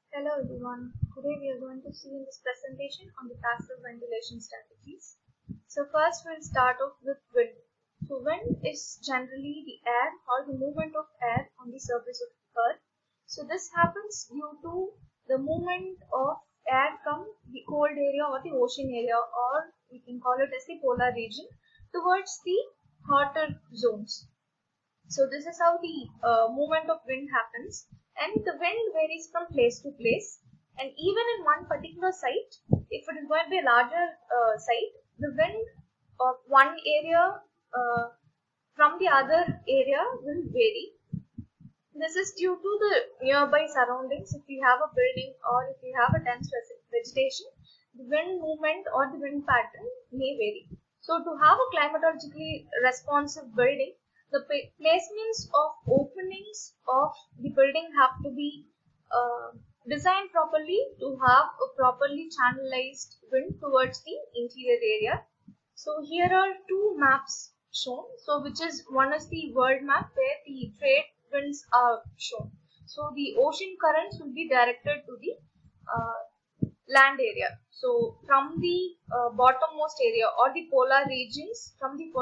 Hello everyone. Today we are going to see in this presentation on the passive ventilation strategies. So first we'll start off with wind. So wind is generally the air or the movement of air on the surface of the earth. So this happens due to the movement of air from the cold area or the ocean area, or we can call it as the polar region, towards the hotter zones. So this is how the movement of wind happens, and the wind varies from place to place. And even in one particular site, if it is going to be a larger site, the wind of one area from the other area will vary. This is due to the nearby surroundings. If you have a building or if you have a dense vegetation, the wind movement or the wind pattern may vary. So to have a climatologically responsive building, the placements of openings of the building have to be designed properly to have a properly channelized wind towards the interior area. So here are two maps shown. So which is, one is the world map where the trade winds are shown. So the ocean currents will be directed to the land area. So from the bottommost area or the polar regions,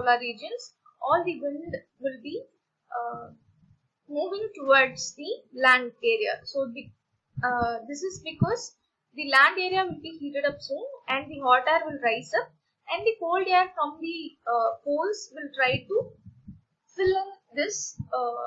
all the wind will be moving towards the land area. So this is because the land area will be heated up soon and the hot air will rise up, and the cold air from the poles will try to fill in this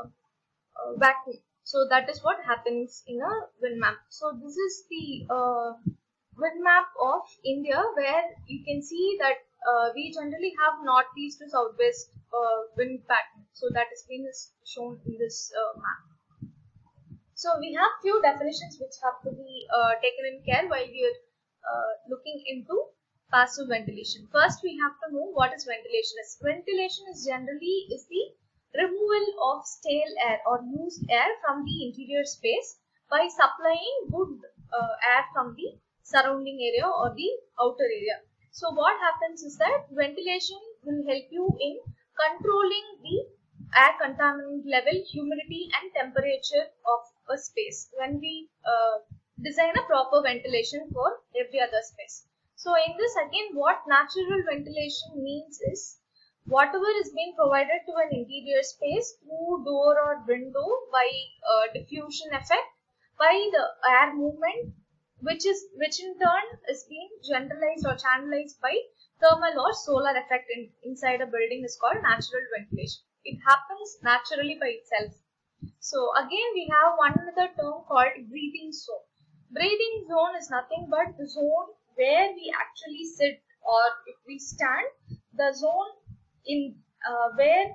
vacuum. So that is what happens in a wind map. So this is the wind map of India, where you can see that we generally have northeast to southwest wind pattern. So that is being shown in this map. So we have few definitions which have to be taken in care while we are looking into passive ventilation. First, we have to know what is ventilation is. Ventilation is generally the removal of stale air or used air from the interior space by supplying good air from the surrounding area or the outer area. So what happens is that ventilation will help you in controlling the air contaminant level, humidity and temperature of a space when we design a proper ventilation for every other space. So in this, again, what natural ventilation means is whatever is being provided to an interior space through door or window by diffusion effect, by the air movement, which in turn is being generalized or channelized by thermal or solar effect inside a building, is called natural ventilation. It happens naturally by itself. So again, we have one another term called breathing zone. Breathing zone is nothing but the zone where we actually sit, or if we stand, the zone in where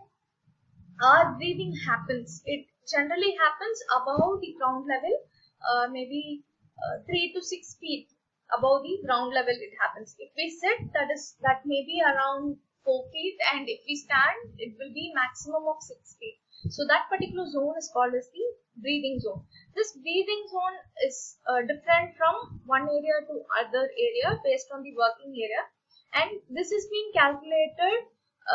our breathing happens. It generally happens above the ground level, maybe 3 to 6 feet above the ground level it happens. If we sit, that may be around 4 feet, and if we stand, it will be maximum of 6 feet. So that particular zone is called as the breathing zone. This breathing zone is different from one area to other area based on the working area, and this is being calculated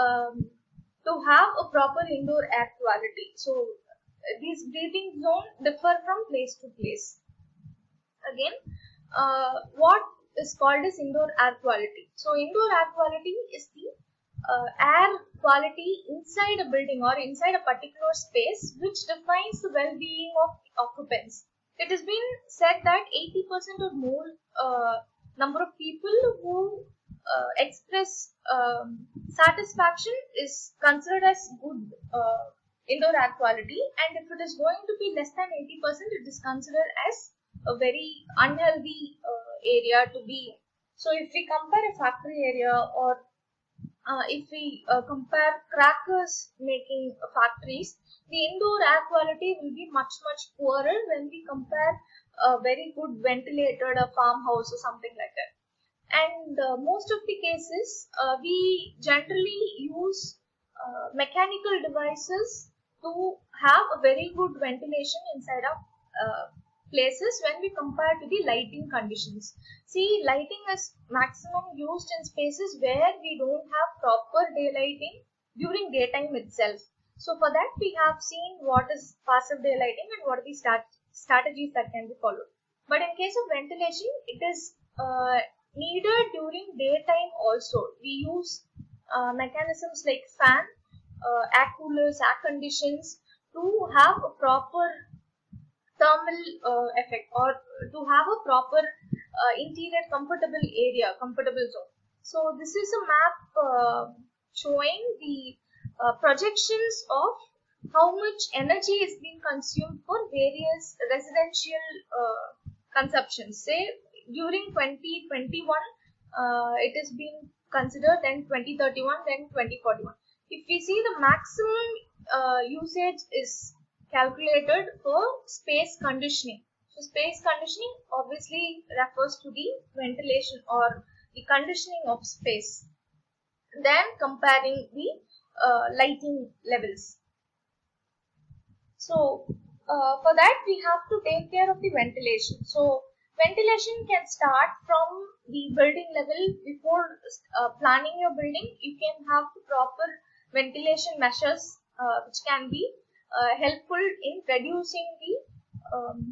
to have a proper indoor air quality. So these breathing zone differ from place to place. Again, what is called as indoor air quality. So indoor air quality is the air quality inside a building or inside a particular space which defines the well-being of occupants. It has been said that 80% or more number of people who express satisfaction is considered as good indoor air quality, and if it is going to be less than 80%, it is considered as a very unhealthy area to be in. So if we compare a factory area, or if we compare crackers making factories, the indoor air quality will be much poorer when we compare a very good ventilated farmhouse or something like that. And most of the cases, we generally use mechanical devices to have a very good ventilation inside of places when we compare to the lighting conditions. See, lighting is maximum used in spaces where we don't have proper daylighting during daytime itself. So for that, we have seen what is passive daylighting and what are the strategies that can be followed. But in case of ventilation, it is needed during daytime also. We use mechanisms like fan, air coolers, air conditions to have a proper thermal effect, or to have a proper interior comfortable area, comfortable zone. So this is a map showing the projections of how much energy is being consumed for various residential consumptions. Say during 2021, it is being considered, then 2031, then 2041. If we see, the maximum usage is calculated for space conditioning. So space conditioning obviously refers to the ventilation or the conditioning of space. Then comparing the lighting levels. So for that we have to take care of the ventilation. So ventilation can start from the building level. Before planning your building, you can have the proper ventilation measures which can be helpful in reducing the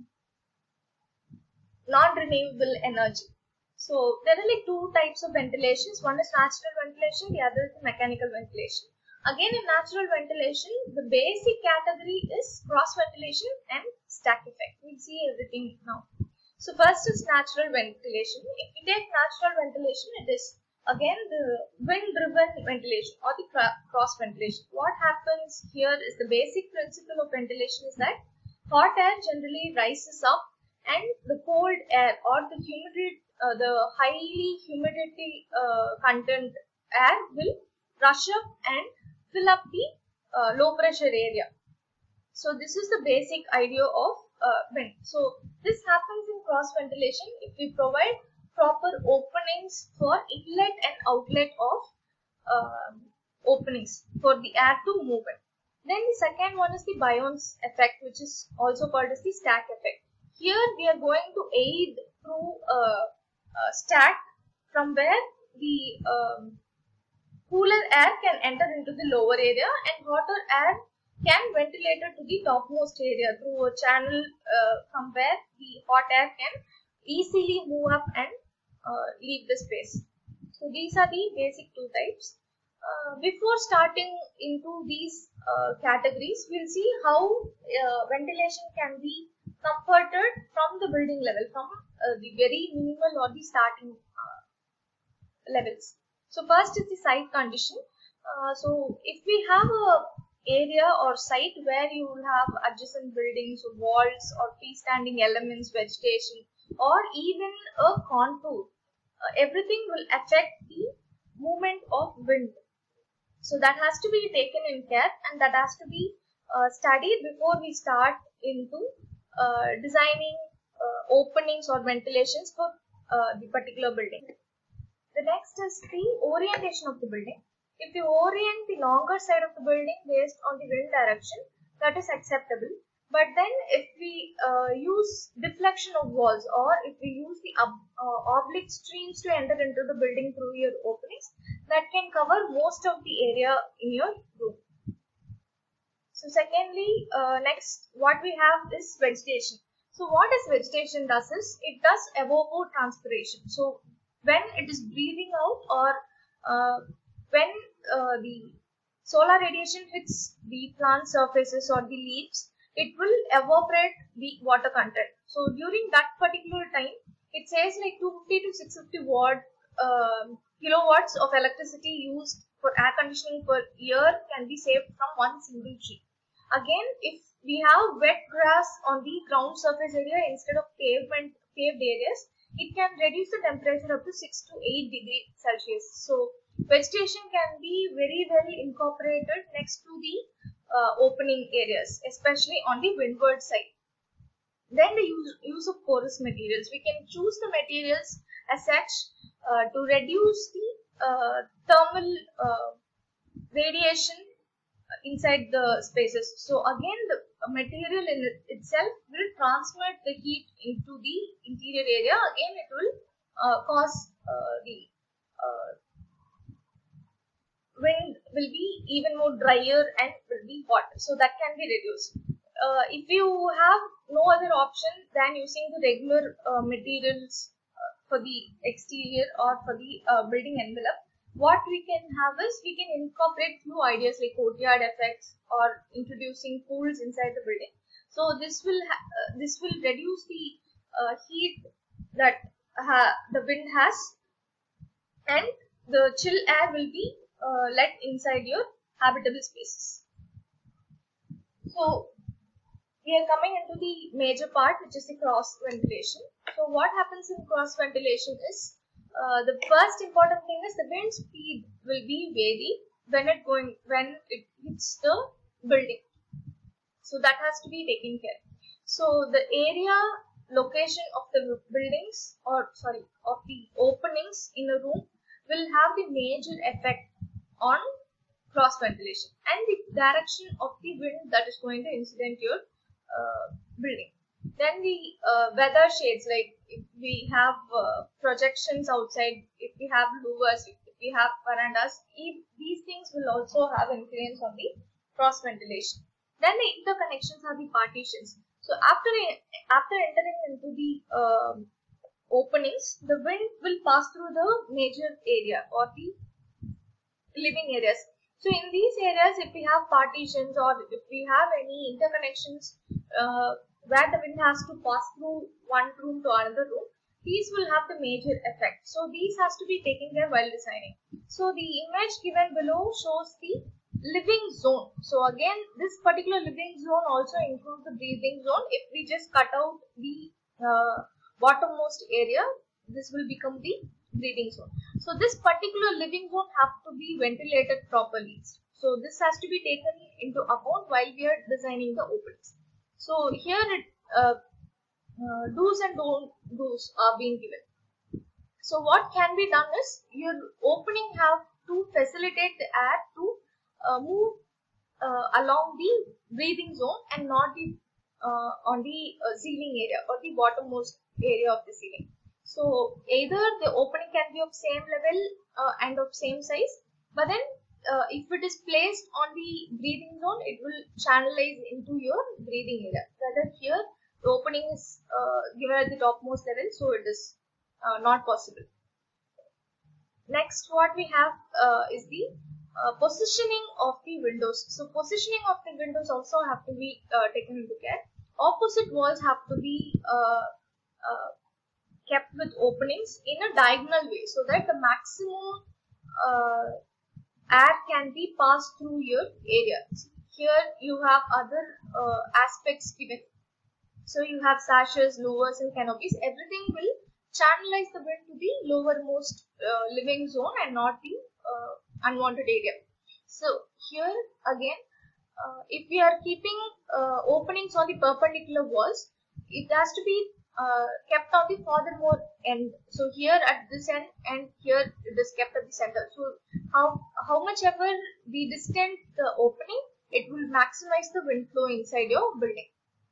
non-renewable energy. So there are like two types of ventilations. One is natural ventilation, the other is mechanical ventilation. Again, in natural ventilation, the basic category is cross ventilation and stack effect. We'll see everything now. So first is natural ventilation. If we take natural ventilation, it is again the wind-driven ventilation or the cross ventilation. What happens here is, the basic principle of ventilation is that hot air generally rises up and the cold air or the humidity, the highly humidity content air will rush up and fill up the low pressure area. So this is the basic idea of wind. So this happens in cross ventilation if we provide proper openings for inlet and outlet of openings for the air to move in. Then the second one is the Bion's effect, which is also called as the stack effect. Here we are going to aid through a stack from where the cooler air can enter into the lower area and hotter air can ventilate it to the topmost area through a channel from where the hot air can easily move up and leave the space. So these are the basic two types. Before starting into these categories, we'll see how ventilation can be comforted from the building level, from the very minimal or the starting levels. So first is the site condition. So if we have a area or site where you will have adjacent buildings, walls or freestanding elements, vegetation, or even a contour, everything will affect the movement of wind. So that has to be taken in care, and that has to be studied before we start into designing openings or ventilations for the particular building. The next is the orientation of the building. If you orient the longer side of the building based on the wind direction, that is acceptable. But then if we use deflection of walls, or if we use the oblique streams to enter into the building through your openings, that can cover most of the area in your room. So secondly, next what we have is vegetation. So what is vegetation does is, it does evapotranspiration. So when it is breathing out, or when the solar radiation hits the plant surfaces or the leaves, it will evaporate the water content. So during that particular time, it says like 250 to 650 kilowatts of electricity used for air conditioning per year can be saved from one single tree. Again, if we have wet grass on the ground surface area instead of paved areas, it can reduce the temperature up to 6 to 8 degrees Celsius. So vegetation can be very well incorporated next to the opening areas, especially on the windward side. Then the use of porous materials. We can choose the materials as such to reduce the thermal radiation inside the spaces. So again, the material in itself will transmit the heat into the interior area. Again, it will cause the wind will be even more drier and will be hot. So that can be reduced. if you have no other option than using the regular materials for the exterior or for the building envelope, what we can have is we can incorporate few ideas like courtyard effects or introducing pools inside the building. So this will reduce the heat that the wind has, and the chill air will be let inside your habitable spaces. So we are coming into the major part, which is the cross ventilation. So what happens in cross ventilation is the first important thing is the wind speed will be varied when it hits the building. So that has to be taken care. So the area location of the buildings of the openings in a room will have the major effect on cross ventilation and the direction of the wind that is going to incident your building. Then the weather shades, like if we have projections outside, if we have louvers, if we have verandas, these things will also have influence on the cross ventilation. Then the interconnections are the partitions. So after entering into the openings, the wind will pass through the major area or the living areas. So in these areas, if we have partitions or if we have any interconnections where the wind has to pass through one room to another room, these will have the major effect. So these has to be taken care while designing. So the image given below shows the living zone. So again, this particular living zone also includes the breathing zone. If we just cut out the bottommost area, this will become the breathing zone. So this particular living zone have to be ventilated properly. So this has to be taken into account while we are designing the openings. So here do's and don't do's are being given. So what can be done is your opening have to facilitate the air to move along the breathing zone and not the on the ceiling area or the bottommost area of the ceiling. So either the opening can be of same level and of same size, but then if it is placed on the breathing zone, it will channelize into your breathing area. Whether here the opening is given at the topmost level, so it is not possible. Next, what we have is the positioning of the windows. So positioning of the windows also have to be taken into care. Opposite walls have to be kept with openings in a diagonal way so that the maximum air can be passed through your area. Here you have other aspects given. So you have sashes, louvers and canopies. Everything will channelize the wind to the lowermost living zone and not the unwanted area. So here again, if we are keeping openings on the perpendicular walls, it has to be kept on the furthermore end. So here at this end and here it is kept at the center. So how much ever we distant the opening, it will maximize the wind flow inside your building.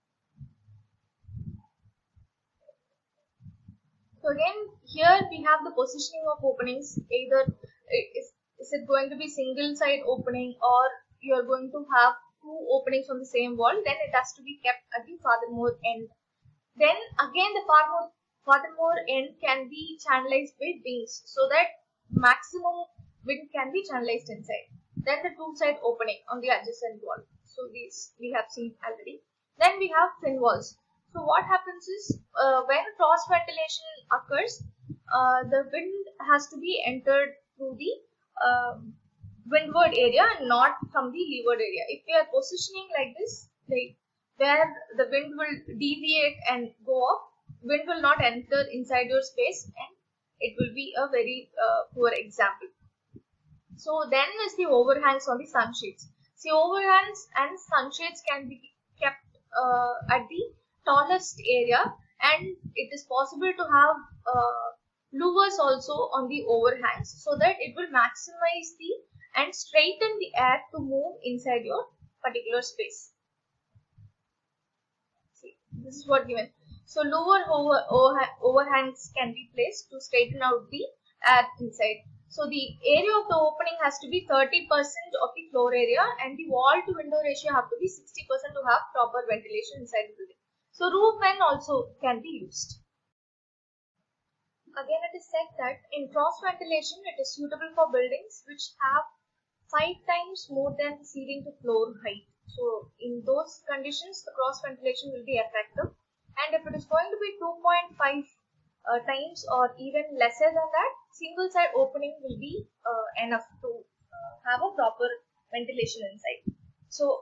So again, here we have the positioning of openings. Either is it going to be single side opening or you are going to have two openings on the same wall, then it has to be kept at the furthermore end. Then again the furthermore end can be channelized with wings so that maximum wind can be channelized inside. Then the two side opening on the adjacent wall. So these we have seen already. Then we have fin walls. So what happens is when cross ventilation occurs, the wind has to be entered through the windward area and not from the leeward area. If we are positioning like this, like where the wind will deviate and go off, wind will not enter inside your space and it will be a very poor example. So then is the overhangs on the sunshades. See, overhangs and sunshades can be kept at the tallest area, and it is possible to have louvers also on the overhangs so that it will maximize the and straighten the air to move inside your particular space. See, this is what given. So lower overhangs can be placed to straighten out the air inside. So the area of the opening has to be 30% of the floor area, and the wall to window ratio have to be 60% to have proper ventilation inside the building. So roof vent also can be used. Again, it is said that in cross ventilation, it is suitable for buildings which have 5 times more than ceiling to floor height. So in those conditions, the cross ventilation will be effective. And if it is going to be 2.5 times or even lesser than that, single side opening will be enough to have a proper ventilation inside. So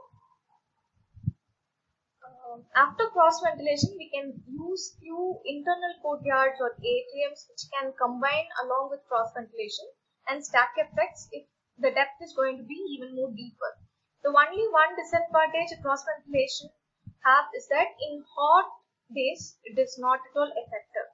after cross ventilation, we can use few internal courtyards or atriums which can combine along with cross ventilation and stack effects if the depth is going to be even more deeper. The only one disadvantage cross ventilation have is that in hot days it is not at all effective.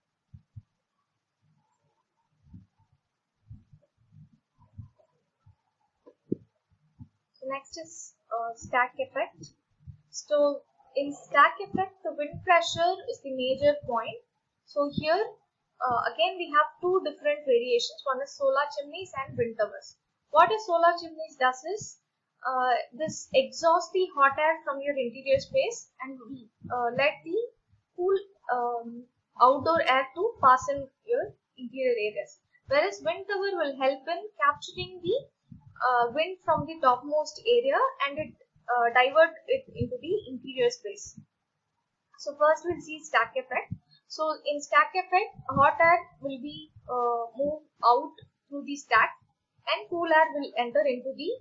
So next is stack effect. So in stack effect, the wind pressure is the major point. So here again we have two different variations. One is solar chimneys and wind towers. What a solar chimneys does is this exhausts the hot air from your interior space and let the cool outdoor air to pass in your interior areas. Whereas wind tower will help in capturing the wind from the topmost area and it divert it into the interior space. So first we'll see stack effect. So in stack effect, hot air will be moved out through the stack and cool air will enter into the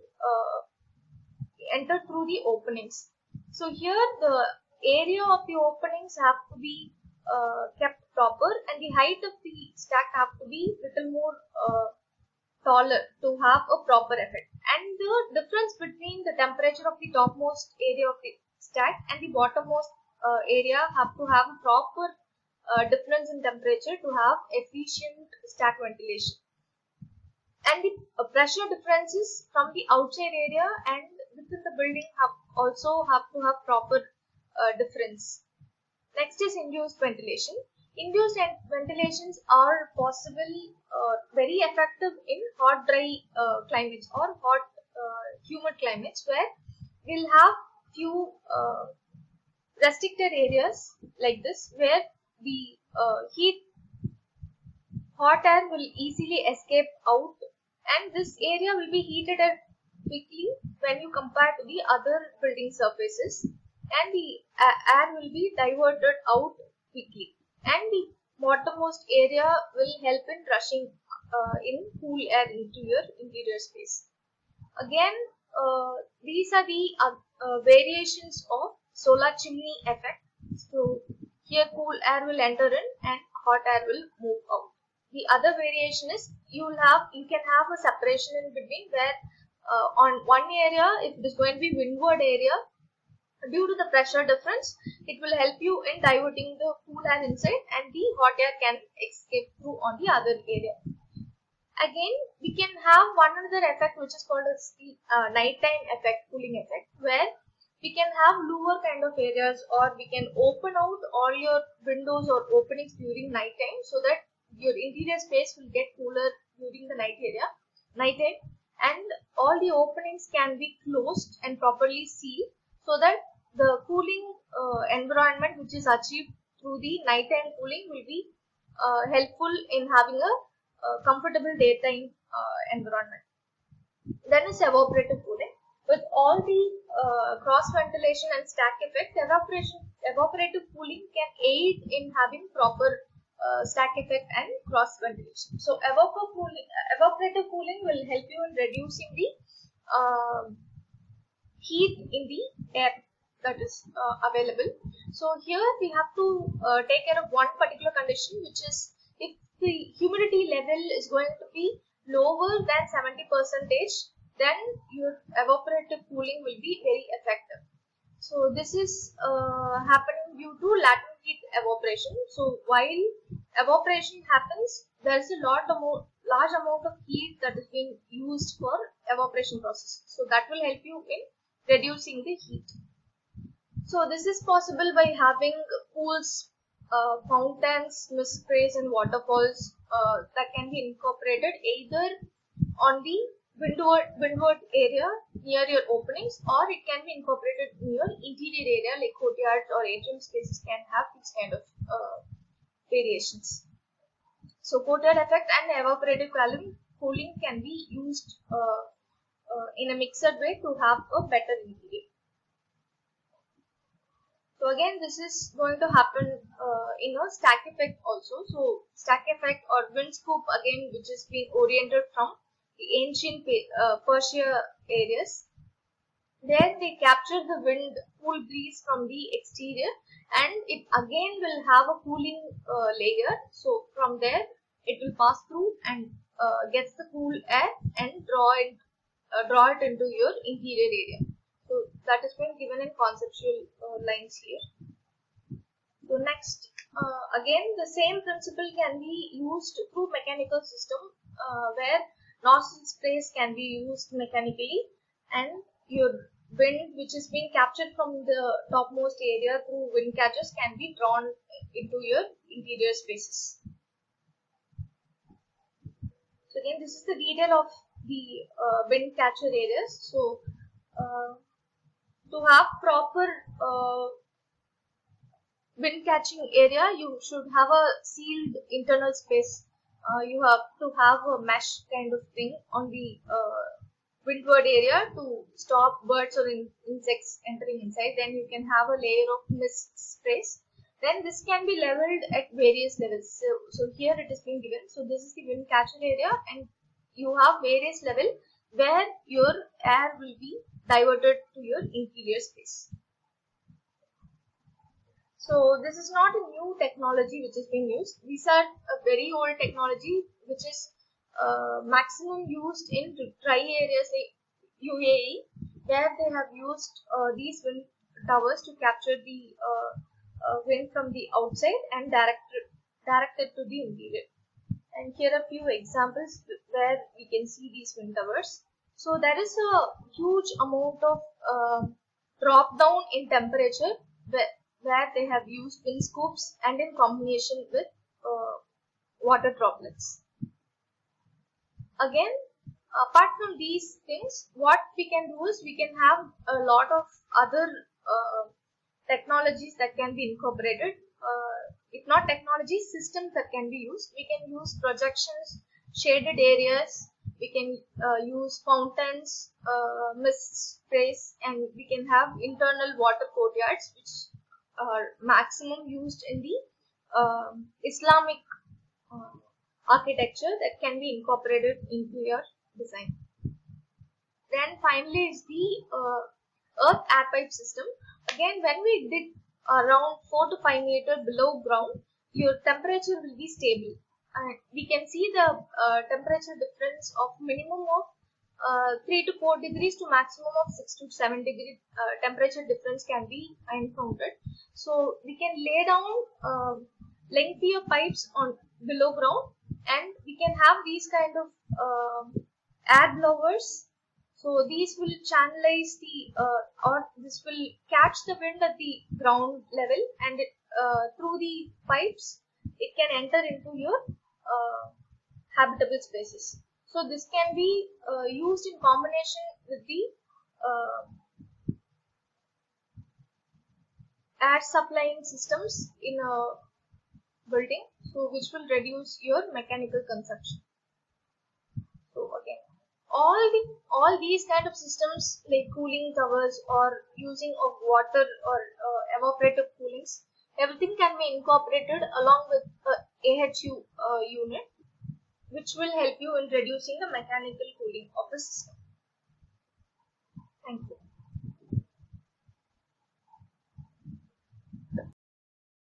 enter through the openings. So here the area of the openings have to be kept proper and the height of the stack have to be little more taller to have a proper effect. And the difference between the temperature of the topmost area of the stack and the bottommost area have to have a proper difference in temperature to have efficient stack ventilation. And the pressure differences from the outside area and within the building also have to have proper difference. Next is induced ventilation. Induced ventilations are possible, very effective in hot dry climates or hot humid climates where we'll have few restricted areas like this where the hot air will easily escape out and this area will be heated quickly when you compare to the other building surfaces and the air will be diverted out quickly. And the bottommost area will help in rushing in cool air into your interior space. Again, these are the variations of solar chimney effect. So here cool air will enter in and hot air will move out. The other variation is you can have a separation in between where on one area, if it is going to be windward area, due to the pressure difference, it will help you in diverting the cool air inside and the hot air can escape through on the other area. Again, we can have one another effect which is called as the nighttime effect, cooling effect, where we can have lower kind of areas or we can open out all your windows or openings during night time so that your interior space will get cooler during the nighttime, and all the openings can be closed and properly sealed so that the cooling environment which is achieved through the nighttime cooling will be helpful in having a comfortable daytime environment. Then is evaporative cooling. With all the cross ventilation and stack effect, evaporative cooling can aid in having proper stack effect and cross ventilation. So evaporative cooling will help you in reducing the heat in the air that is available. So here we have to take care of one particular condition, which is if the humidity level is going to be lower than 70%, then your evaporative cooling will be very effective. So this is happening due to latent heat evaporation. So while evaporation happens, there is a large amount of heat that is being used for evaporation process. So that will help you in reducing the heat. So this is possible by having pools, fountains, mist sprays and waterfalls that can be incorporated either on the windward area near your openings, or it can be incorporated in your interior area like courtyards or atrium spaces can have these kind of variations. So courtyard effect and evaporative cooling can be used in a mixed way to have a better interior. So again, this is going to happen in a stack effect also. So stack effect or wind scoop again, which is being oriented from the ancient Persia areas. There they capture the wind, cool breeze from the exterior, and it again will have a cooling layer. So from there it will pass through and gets the cool air and draw it into your interior area. So that is been given in conceptual lines here. So next, again the same principle can be used through mechanical system where nozzle sprays can be used mechanically, and your wind which is being captured from the topmost area through wind catchers can be drawn into your interior spaces. So again, this is the detail of the wind catcher areas. So to have proper wind catching area, you should have a sealed internal space. You have to have a mesh kind of thing on the windward area to stop birds or insects entering inside. Then you can have a layer of mist sprays. Then this can be leveled at various levels. So here it is being given. So this is the wind catcher area, and you have various levels where your air will be diverted to your interior space. So this is not a new technology which is being used. These are a very old technology which is maximum used in dry areas like UAE, where they have used these wind towers to capture the wind from the outside and direct it to the interior. And here are a few examples where we can see these wind towers. So there is a huge amount of drop down in temperature where they have used wind scoops and in combination with water droplets. Again, apart from these things, what we can do is we can have a lot of other technologies that can be incorporated. If not technologies, systems that can be used. We can use projections, shaded areas, we can use fountains, mist sprays, and we can have internal water courtyards, which are maximum used in the Islamic architecture that can be incorporated into your design. Then finally is the earth air pipe system. Again, when we dig around 4 to 5 meters below ground, your temperature will be stable. And we can see the temperature difference of minimum of 3 to 4 degrees to maximum of 6 to 7 degree temperature difference can be encountered. So we can lay down lengthier pipes on below ground, and we can have these kind of air blowers. So these will channelize the or this will catch the wind at the ground level, and it, through the pipes it can enter into your habitable spaces. So this can be used in combination with the air supplying systems in a building, so which will reduce your mechanical consumption. So again, all these kind of systems like cooling towers or using of water or evaporative coolings, everything can be incorporated along with AHU unit, which will help you in reducing the mechanical cooling of the system.